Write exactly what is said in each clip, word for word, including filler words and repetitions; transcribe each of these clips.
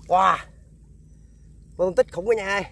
Wow, phân tích khủng cả nhà ơi.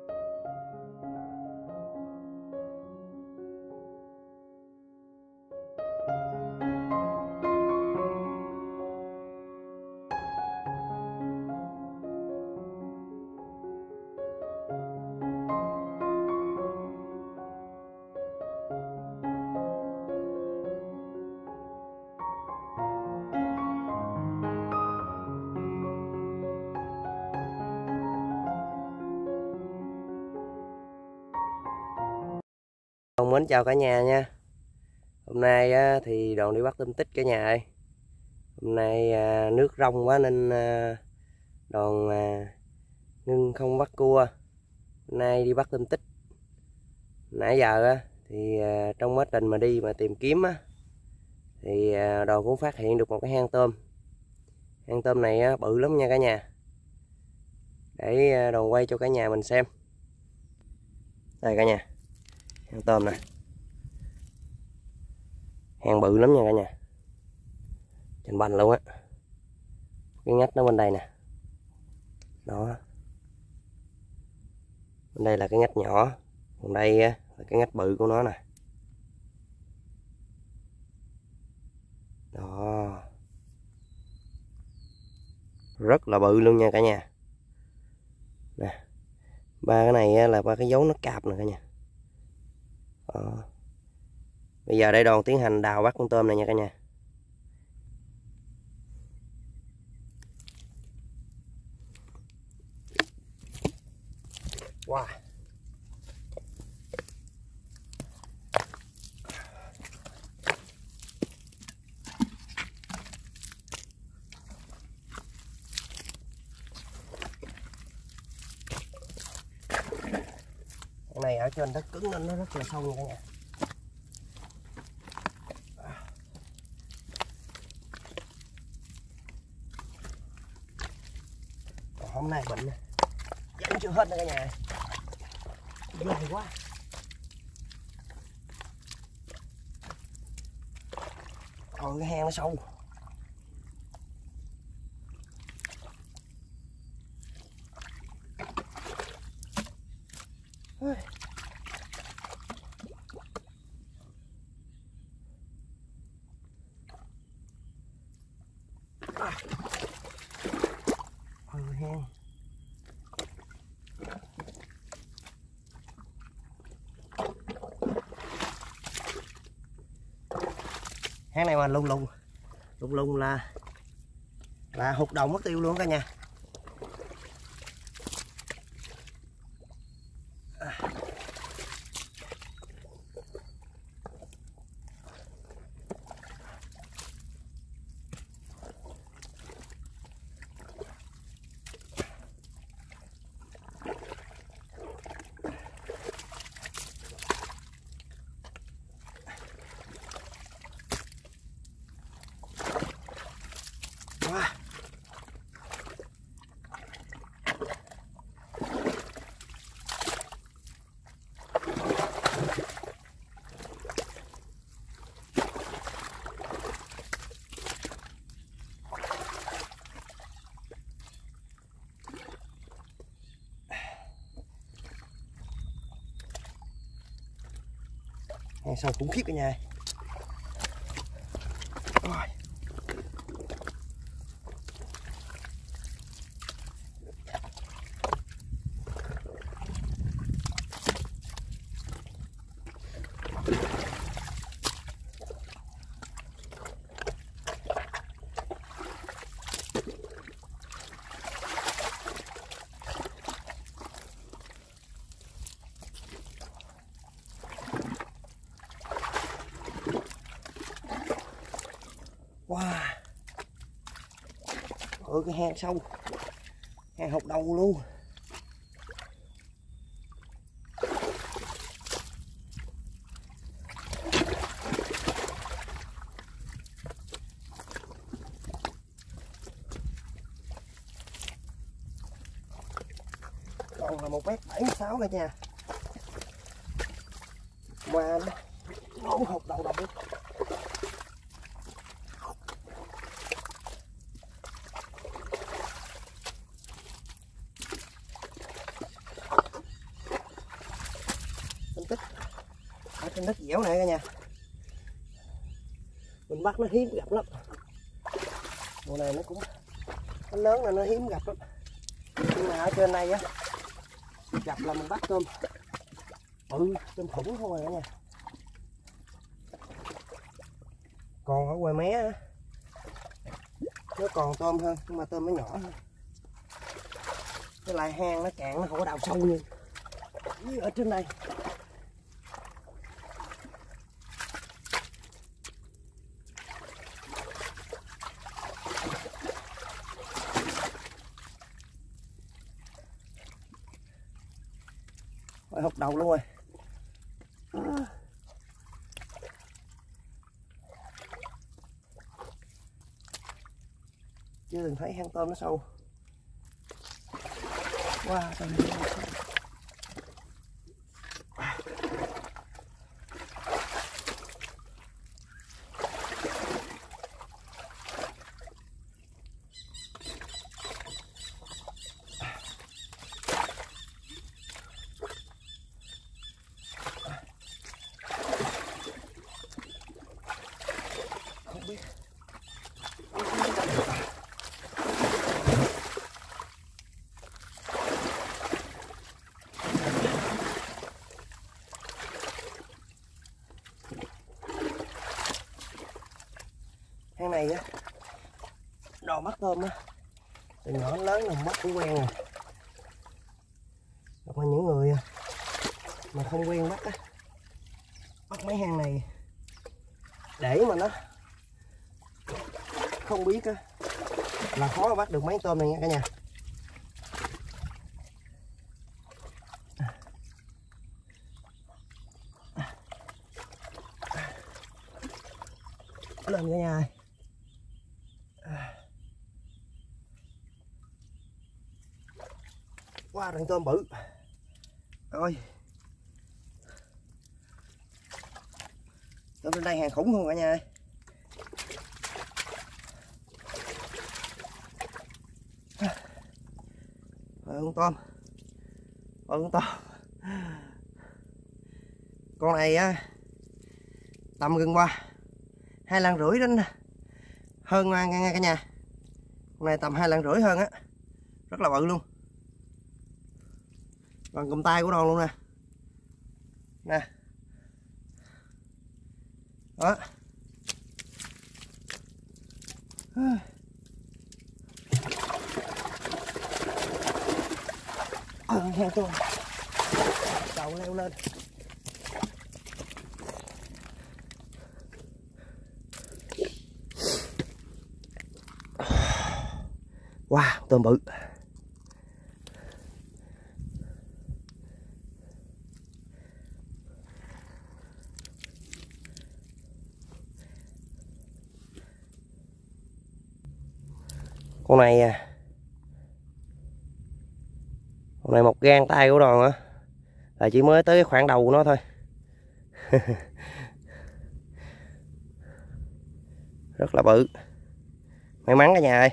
Mến chào cả nhà nha. Hôm nay á, thì Đoàn đi bắt tôm tích cả nhà ơi. Hôm nay à, nước rong quá nên à, Đoàn à, ngưng không bắt cua. Hôm nay đi bắt tôm tích. Nãy giờ á, thì à, trong quá trình mà đi mà tìm kiếm á, thì à, Đoàn cũng phát hiện được một cái hang tôm. Hang tôm này á, bự lắm nha cả nhà. Để à, Đoàn quay cho cả nhà mình xem. Đây cả nhà, hang tôm nè. Hang bự lắm nha cả nhà, trên bành luôn á. Cái ngách nó bên đây nè, đó, bên đây là cái ngách nhỏ, còn đây á, là cái ngách bự của nó nè, đó, rất là bự luôn nha cả nhà. Nè, ba cái này á, là ba cái dấu nó cạp nè cả nhà. Đó. Bây giờ đây Đoàn tiến hành đào bắt con tôm này nha cả nhà. Wow. Cái này ở trên đất cứng nên nó rất là sâu nha cả nhà. Còn hôm nay bệnh vẫn chưa hết nữa cả nhà. Ghê quá. Còn cái hang nó sâu. À. Ừ, hang. Hang này mà lung lung lung lung là là hụt đầu mất tiêu luôn cả nhà. À. Wow. Hang sâu khủng khiếp cả nhà. Rồi. Wow. Ôi cái hang sâu, hang hột đầu luôn. Còn là một mét bảy mươi sáu cả nhà. Mà nó hột đầu đầu. trên đất dẻo này cả nhà. Mình bắt nó hiếm gặp lắm. Mùa này nó cũng nó lớn là nó hiếm gặp lắm. Nhưng mà ở trên đây á gặp là mình bắt tôm. Ừ, tôm khủng không rồi cả nhà. Còn ở ngoài mé á nó còn tôm hơn, nhưng mà tôm nó nhỏ hơn. Cái lại hang nó cạn, nó không có đào sâu như, như ở trên đây. Phải hút đầu luôn rồi. À. Chưa từng thấy hang tôm nó sâu. Wow, tôm nó sâu. Không biết. Hang này á, đồ bắt tôm á, từ nhỏ đến lớn là bắt cũng quen rồi. Còn những người mà không quen bắt á, bắt mấy hang này để mà nó không biết á là khó mà bắt được mấy tôm này nha cả nhà. Lên cả nhà ơi. Wow, đàn tôm bự. Ôi. Tôm trên đây hàng khủng không cả nhà ơi. Rồi con tôm. Rồi con tôm. Con này á tầm gần qua hai lần rưỡi đến hơn nghe cả nhà. Con này tầm hai lần rưỡi hơn á. Rất là bự luôn. Còn cầm tay của đòn luôn nè. Nè. Đó. Ờ, hang tôm. Đầu leo lên. Wow, tôm bự. Con này à, con này một gang tay của đòn á là chỉ mới tới cái khoảng đầu của nó thôi. Rất là bự. May mắn cả nhà ơi.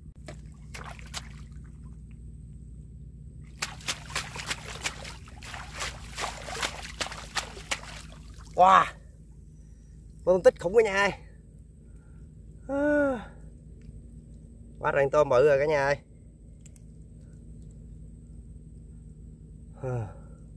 Wow, tôm tích khủng cả nhà ơi. À. Quá trời tôm bự rồi cả nhà ơi. À.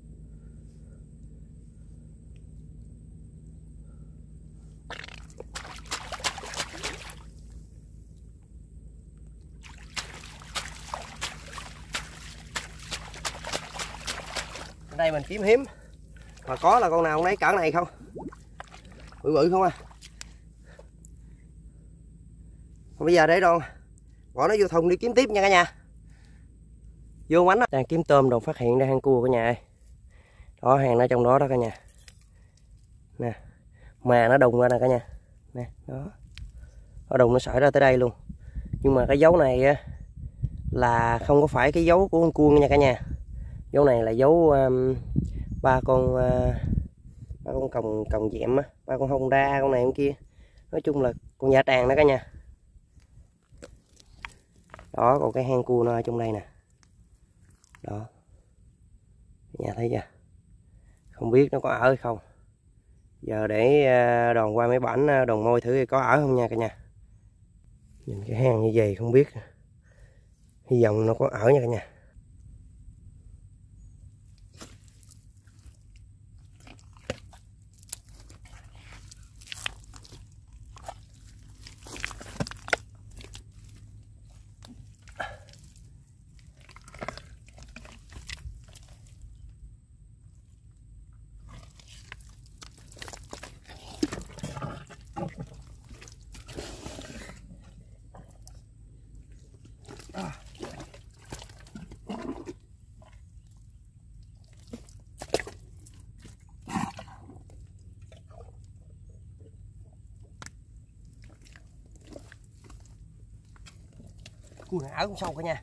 Ở đây mình kiếm hiếm mà có là con nào con nấy cỡ này không, bự bự không à. Còn bây giờ để Đòn bỏ nó vô thùng đi kiếm tiếp nha cả nhà. Vô quánh đang kiếm tôm, Đòn phát hiện ra hang cua cả nhà ơi. Đó, hàng nó trong đó đó cả nhà. Nè, mà nó đùng ra nè cả nhà. Nè, đó. Nó đùng nó sỏi ra tới đây luôn. Nhưng mà cái dấu này á là không có phải cái dấu của con cua nha cả nhà. Dấu này là dấu um, ba con uh, ba con còng còng dẹm á, ba con hông đa, con này con kia. Nói chung là con dạ tràng đó cả nhà. Đó, còn cái hang cua nó ở trong đây nè. Đó. Cả nhà thấy chưa? Không biết nó có ở hay không. Giờ để Đoàn qua mấy bảnh Đoàn môi thử có ở không nha cả nhà. Nhìn cái hang như vậy không biết, hy vọng nó có ở nha cả nhà. Cua này ở cũng sâu cả nhà.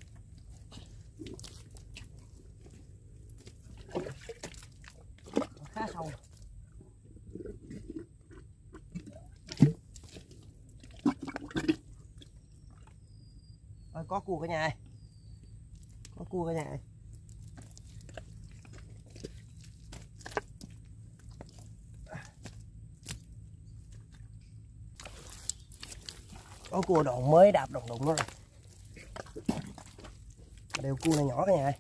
Khá sâu. Ôi, có cua cả nhà ơi. Có cua cả nhà ơi. Có cua Đoàn mới đạp đồng đụng nó rồi. Đều cua này nhỏ cả nhà ơi.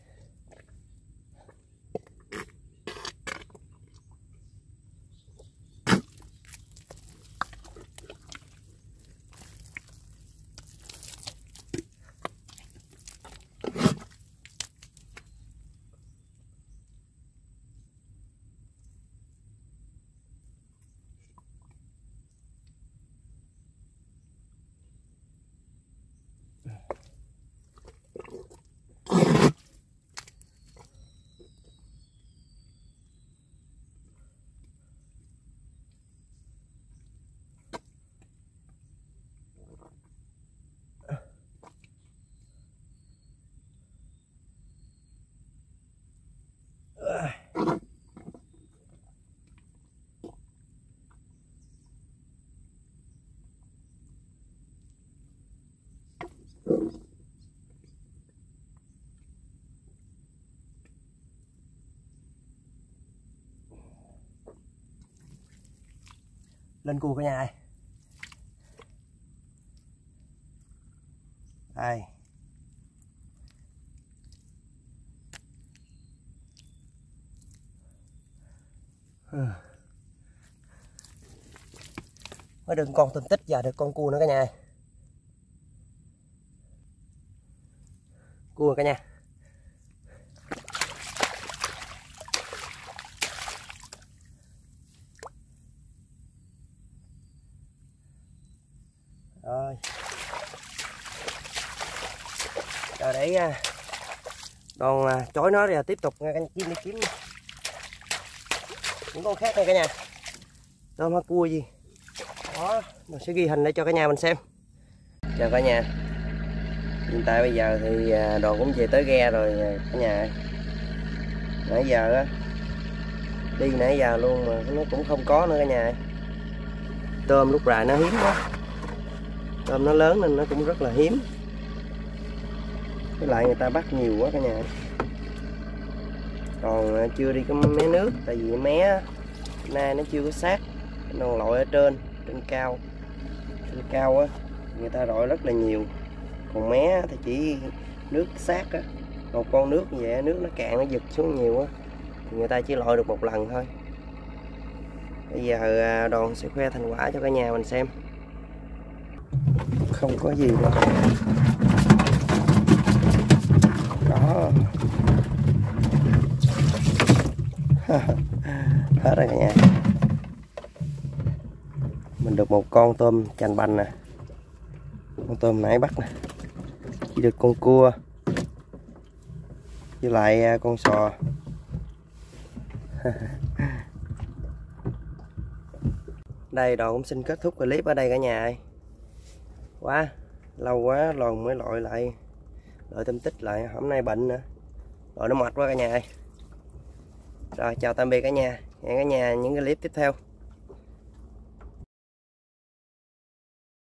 Lên cua cả nhà ơi. Đây. Mới được con tôm tích, giờ được con cua nữa cả nhà. Cua cả nhà. Rồi. Rồi để Đoàn chói nó rồi tiếp tục nghe canh chim đi kiếm những con khác này cả nhà. Tôm hay cua gì. Đó, mình sẽ ghi hình để cho cả nhà mình xem. Chào cả nhà. Hiện tại bây giờ thì Đoàn cũng về tới ghe rồi cả nhà. Nãy giờ á, đi nãy giờ luôn mà nó cũng không có nữa cả nhà. Tôm lúc rày nó hiếm quá. Tôm nó lớn nên nó cũng rất là hiếm. Với lại người ta bắt nhiều quá cả nhà. Còn chưa đi có mé nước, tại vì mé nay nó chưa có sát. Nó lội ở trên, trên cao. Trên cao á, người ta lội rất là nhiều. Còn mé thì chỉ nước sát á. Một con nước như vậy, nước nó cạn nó giật xuống nhiều á, thì người ta chỉ lội được một lần thôi. Bây giờ Đoàn sẽ khoe thành quả cho cả nhà mình xem. Không có gì đâu. Đó. Hết rồi cả nhà. Mình được một con tôm chành bành nè. Con tôm nãy bắt nè. Chỉ được con cua với lại con sò. Đây Đoàn cũng xin kết thúc clip ở đây cả nhà ơi. Quá lâu quá Đoàn mới lội lại lội tôm tích lại, hôm nay bệnh nữa rồi nó mệt quá cả nhà ơi. Rồi chào tạm biệt cả nhà, hẹn cả nhà những cái clip tiếp theo.